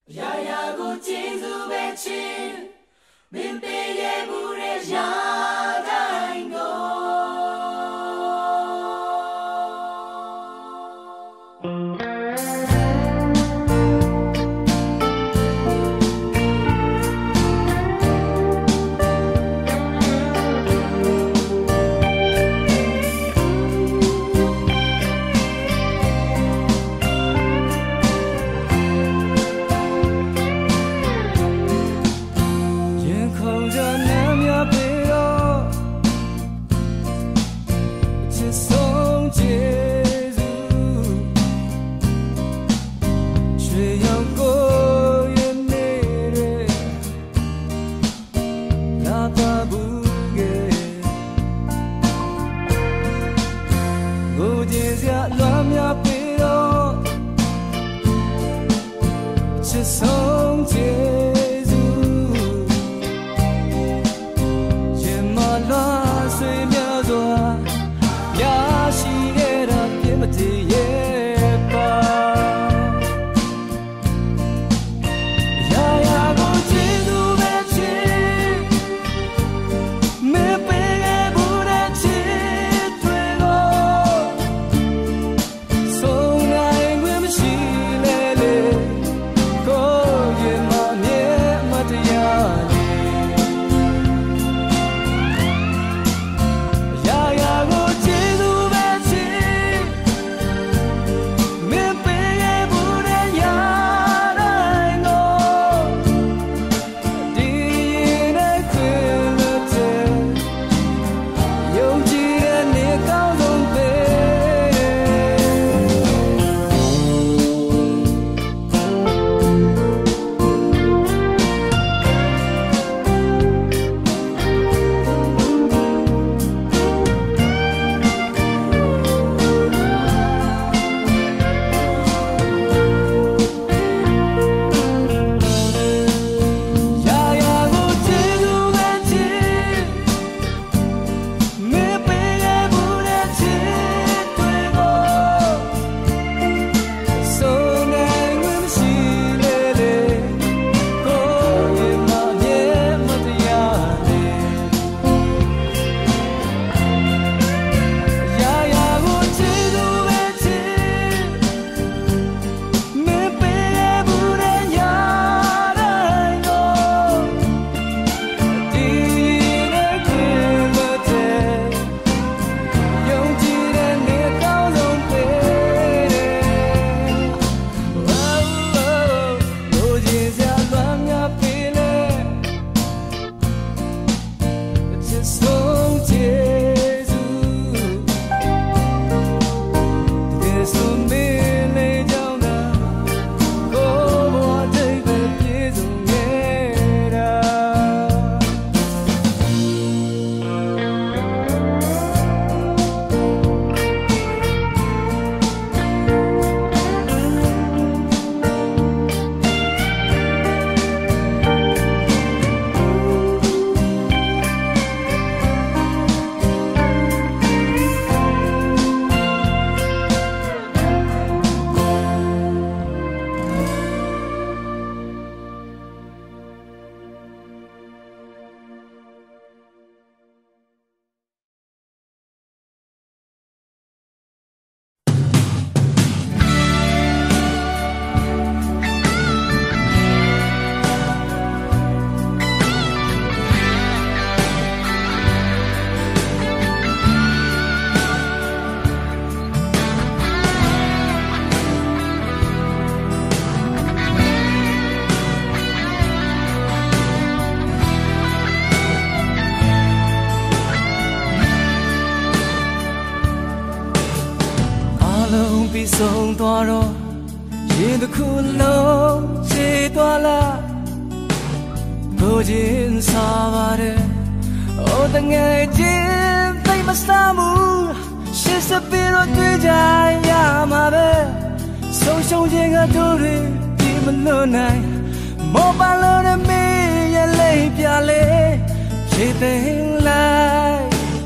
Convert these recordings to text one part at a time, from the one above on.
ပြီးဆုံးသွားတော့ရင်တစ်ခုလုံးခြေသွားလားကိုချင်းစားပါတယ်အိုးတငယ်ချင်းသိမစားမှုရှစ်စပင်းတော့တွေ့ကြရမှာပဲဆုံးရှုံးခြင်းကတို့တွေဒီမလွတ်နိုင်မောပါလို့တဲ့မေးရလေးပြလေခြေသိမ်းလိုက်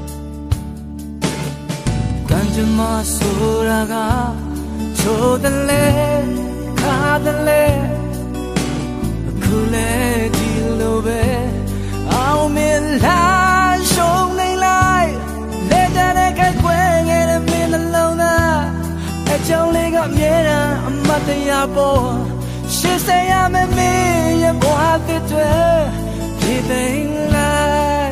感觉嘛，说那个，错的嘞，卡的嘞， Kule di lobe ao min la shong nei lai le da ne kai kwen nge de min alone na a chong le ga mye da amat ya po shi say ya me me ye bwa ti twe pi thing lai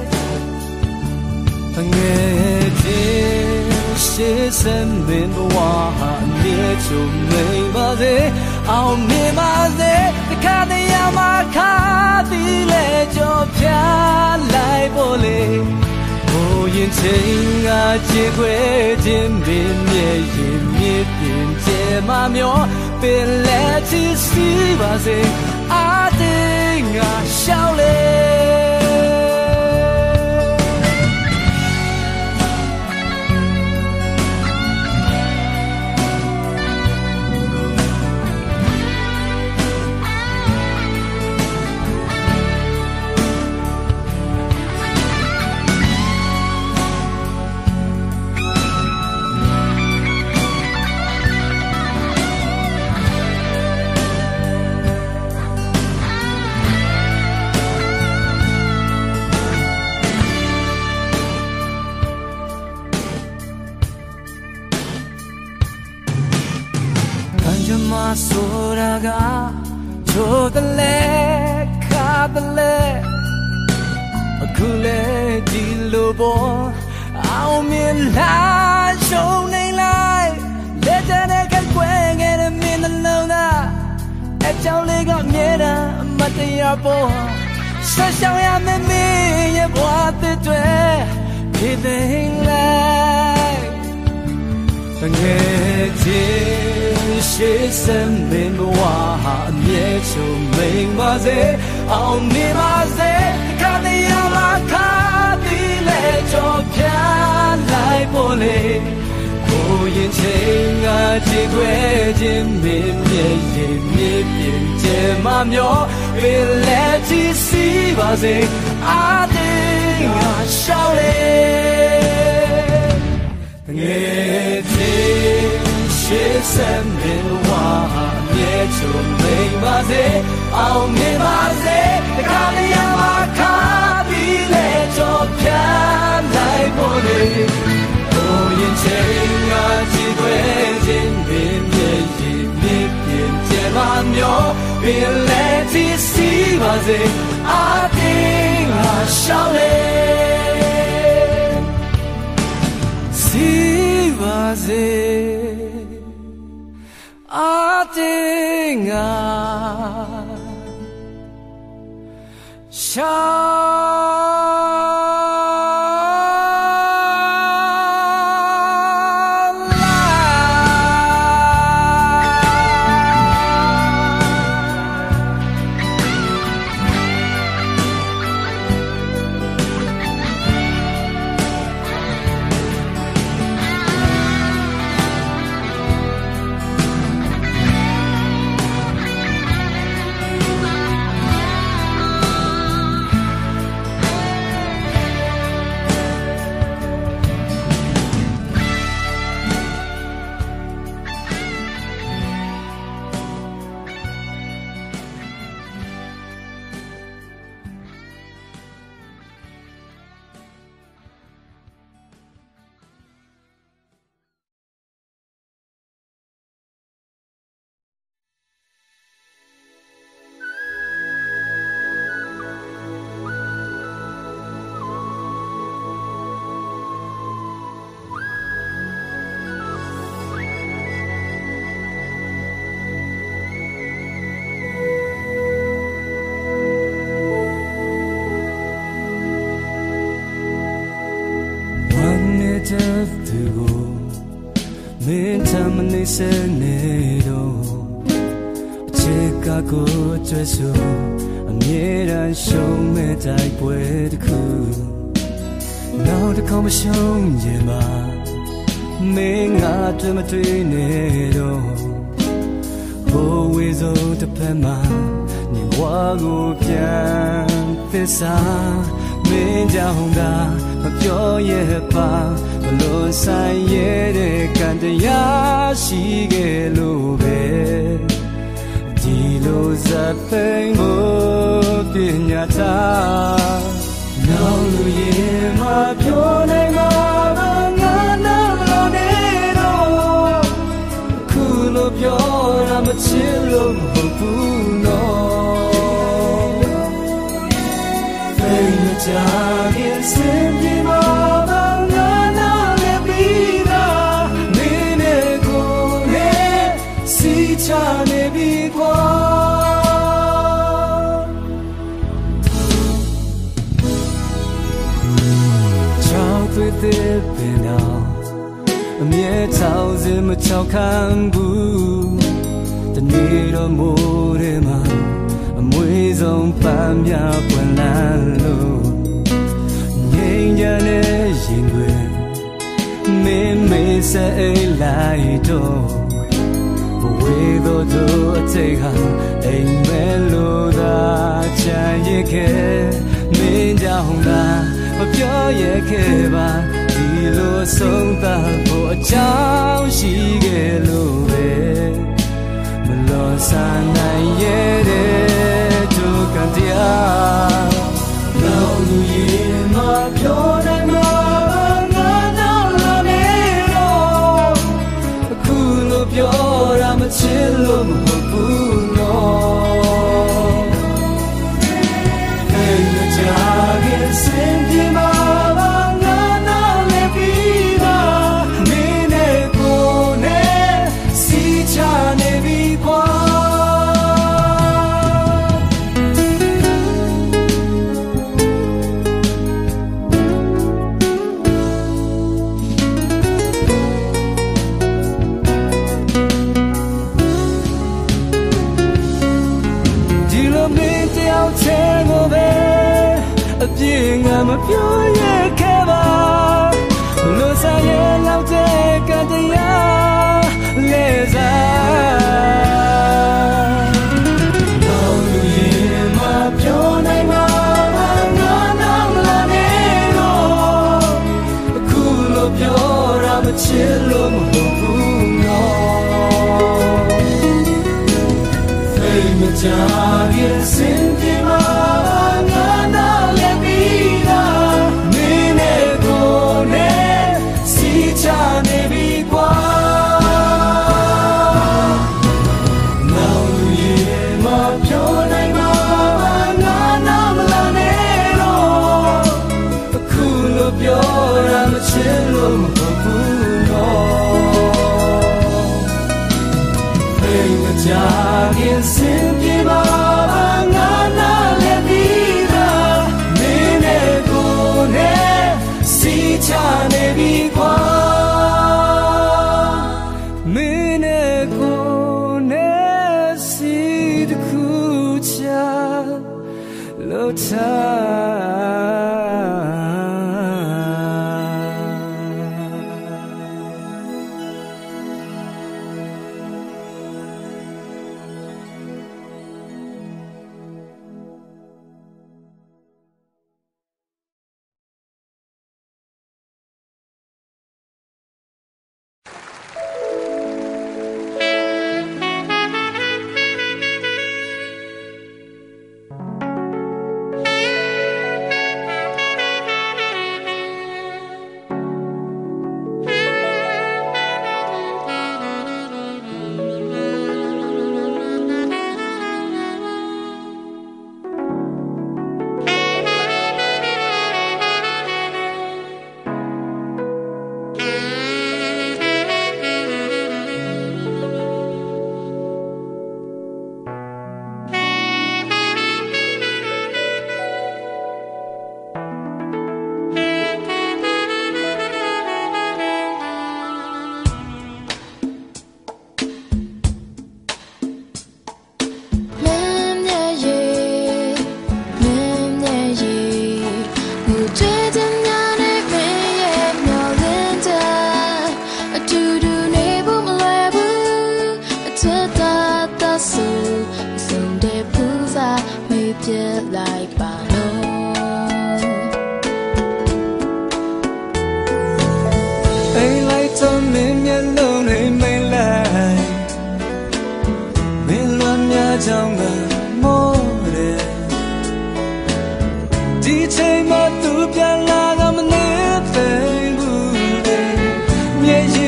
nge ti shi sen min bwa ha mye chu mei ba de ao mi ma de ka de ya ma ka ti le jo pya lai bo le bo yin ching a ji gui jin bin mie yin mi bin jie ma myo bin le chi si ba se a ding a xiao le Soraga to the leg, cut the leg, a cool di lobo, I'll mean la show nay lie, let the neck and quang and a min alone. A jolly got near a matiabo, such a yam and me, what the dread, giving like she sent me wa mie chu mei ma se ao mi ma se ka de ya ma ka ti le cho pya lai po le ko yin ching a ji gui jin min mie yin mi bin jie ma myo bin le chi si ba se a ding a xiao le she sent me wa mie chu mei ma se ao mi ma se ka de ya ma ka ti le cho pya lai po le ko yin ching a ji gui jin bin mie yin mi bin jie ma myo bin le chi si ba se a ding a xiao le si ba se I think ဇတ်သိမ်းဖို့ပညာထားနောက်လူရင်မပြောနိုင်မှာငါနာမလို့နေတော့ခုလိုပြောတာမချစ်လို့မဟုတ်ဘူးနော်သိမကြခင်စင်ပြေမှာငါနာလည်းပြီးတာမင်းနဲ့ကိုယ်နဲ့စီချနေပြီကွာတွေ့တဲ့ပင်တော်အမြဲချောင်းစင်မချောက်ခံဘူးတနေ့တော့မိုးထဲမှာအမွေဆုံးပန်းပြပွင့်လန်းလို့ငိမ့်ကြတဲ့ရင်တွေမင်းမေးစအိမ်လိုက်တော့ဘဝတို့တို့အထိတ်ဟာအိမ်မဲလို့သာချမ်းရခဲ့မင်းကြောင့်သာမပြောရခဲ့ပါဒီလိုဆုံးသတ်ဖို့အကြောင်းရှိခဲ့လို့ပဲမလောဆန်နိုင်ရတဲ့ဒုက္ခတရားနောက်လူရင်မပြောနိုင်မှာငါနောက်လာနေတော့အခုလိုပြောတာမချစ်လို့မဟုတ်ဘူးနော်အဲ့ဒီကြာခဲ့စင်ပြေမှာငါနောက်လည်းပြီးတာမင်းနဲ့ကိုယ်နဲ့စီချနေပြီကွာဒီလိုမင်းတယောက်ချဲကိုပဲအပြည့်ငါမပြောရခဲ့ပါလို့စားရလောက်တဲ့ကတရားလဲစားတော့လူရင်မပြောနိုင်မှာငါနောက်လာနေတော့အခုလိုပြောတာမချစ်လို့မဟုတ်ဘူးနော်သိမကြခင်စင်ပြေမှာငါနောက်လည်းပြီးတာမင်းနဲ့ကိုယ်နဲ့စီချနေပြီကွာနောက်လူရင်မပြောနိုင်မှာငါနောက်မလာနေတော့အခုလိုပြောတာမချစ်လို့မဟုတ်ဘူးနော်သိမကြခင်စင်ပြေမှာငါ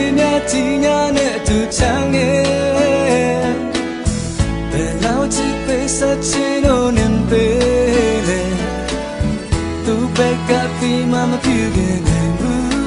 များကြီးညာနဲ့အတူချမ်းငယ်ဘယ်လောက်ချစ်ပေးစချင်လို့နေပေလေသူဘက်ကပြီးမှမဖြစ်ခဲ့နိုင်ဘူး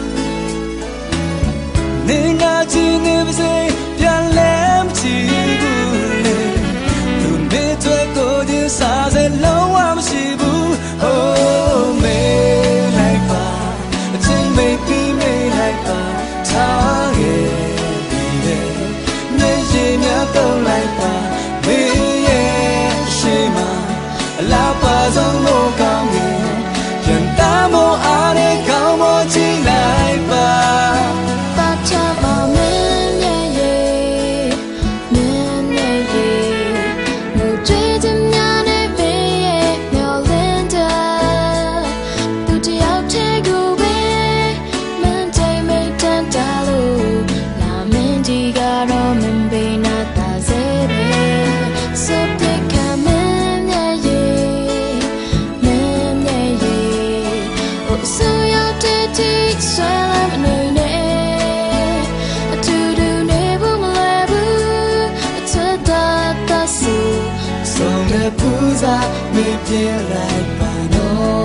နေငါချင်နေပါစေပြန်လဲမချီဘူးလေသူနေတွေ့ကိုချင်းစားစလုံးဝမရှိဘူး Oh မေးလိုက်ပါအချင်းမေးပြီးမေးလိုက်ပါထားခဲ့ပြီးလေမျက်ရည်များတော့လိုက်ပါမေးရဲ့ရှိမအလားပါဆုံးလို့ကောင်းတယ်ပြန်တာမို့အားနဲ့ကောင်းမို့ကြည့်လိုက်ပါပါချမမင်းရဲ့မင်းရဲ့ငိုကြွေးချင်များနဲ့မင်းရဲ့မျောလင်းတာသူတယောက်တည်းကိုပဲမင်းတိုင်းမိတ်တန်တာလို့လာမင်းဒီကတော့မင်းပေးနာတာစေပဲစပြကမင်းရဲ့မင်းရဲ့ဆိုရတဲ့ဒီဆွဲလာမနေနဲ့အတူတူနေဖို့မလဲဘူးအချစ်တာတဆူဆုံးတဲ့ပူစားမပြေလိုက်ပါတော့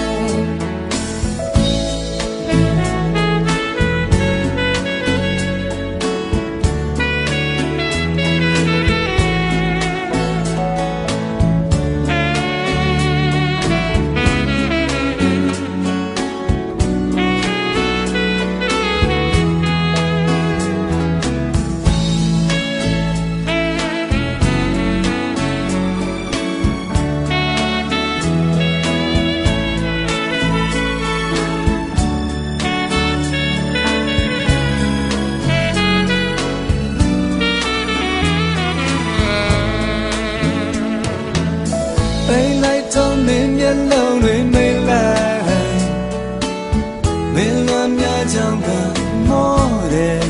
ပိတ်လိုက်တော့မင်းမျက်လုံးတွေမိတ်လိုက်မင်းလွန်များကြောင့်ကမောတယ်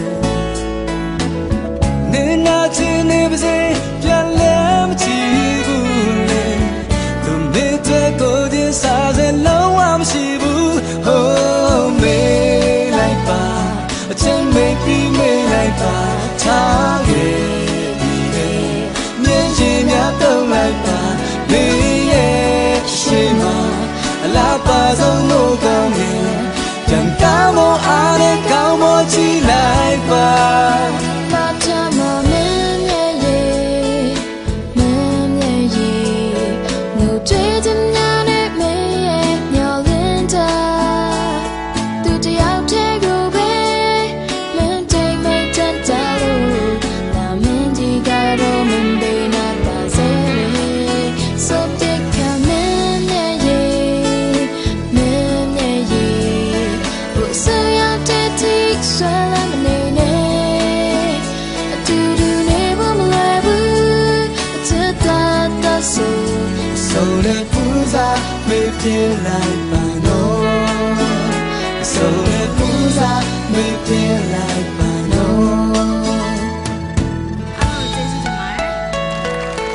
နေနာချင်နေပါစေပြန်လဲမချီဘူးလေသူမေးတဲ့ကိုချင်းစားစလုံးဝမရှိဘူး Oh မေးလိုက်ပါအချင်းမေးပြီးမေးလိုက်ပါထားခဲ့ပြီးလေမျက်ရည်များတော့လိုက်ပါမေးရဲ့ရှိမအလားပါဆုံးလို့ကောင်းတယ်ပြန်ကောင်းမို့အားနဲ့ကောင်းမို့ကြည့်လိုက်ပါပါချမမင်းရဲ့မင်းရဲ့ငိုကြွေးချင်များနဲ့မင်းရဲ့မျောလင်းတာသူတယောက်တည်းကိုပဲမင်းတိုင်းမိတ်တန်တာလို့လာမင်းဒီကတော့မင်းပေးနာပါစေဆိုတဲ့ကမင်းရဲ့မင်းရဲ့ဆိုရတဲ့ဒီဆွဲလာမနေနဲ့အတူတူနေဖို့မလဲဘူးအချစ်တာတဆူဆိုတဲ့ပူစားမေးပြေလိုက်ပါတော့ဆိုတဲ့ပူစားမေးပြေလိုက်ပါတော့အားလုံးကျေးဇူးတင်ပါတယ်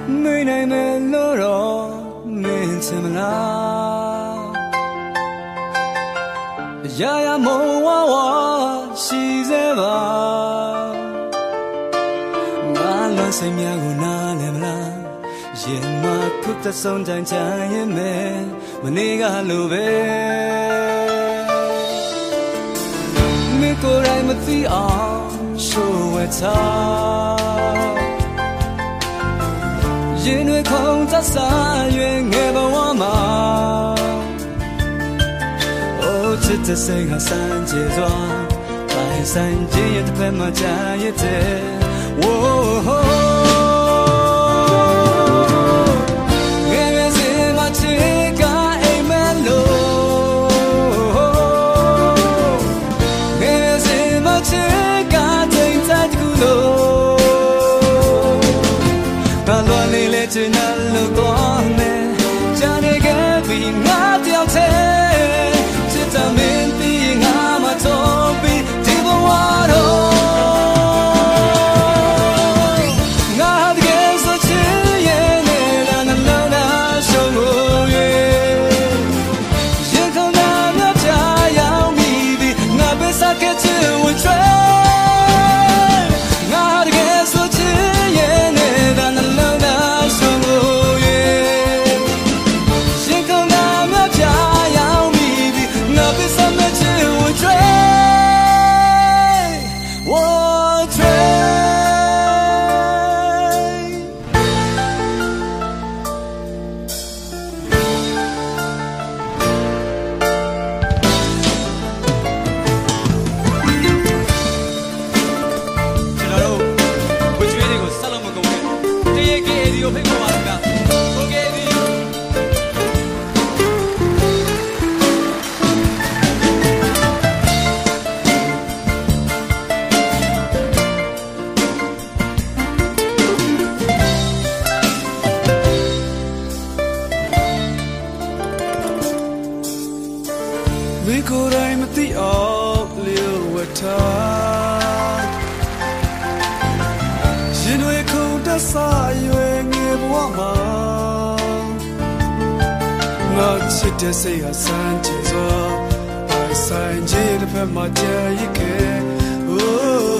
没奈没落落没怎么啦呀呀梦娃娃喜在吧我乱谁面我哪来不啦夜马哭得松张家也没我那个路呗没过来没地啊说为啥因为空在三月爱把我嘛哦这这谁还三阶段白三阶也得拍马家也得哦只能路过没，家里隔壁我掉车，只在面壁我嘛左边，地不我头。我的颜色只眼内让那老那手无月，眼口那秒家要迷离，我被撒开只会追。我的颜色只眼内让那老那没过来没地奥留我他，因为空的撒因为爱不嘛，我记得谁还三阶座，爱三阶的拍马家一个，哦。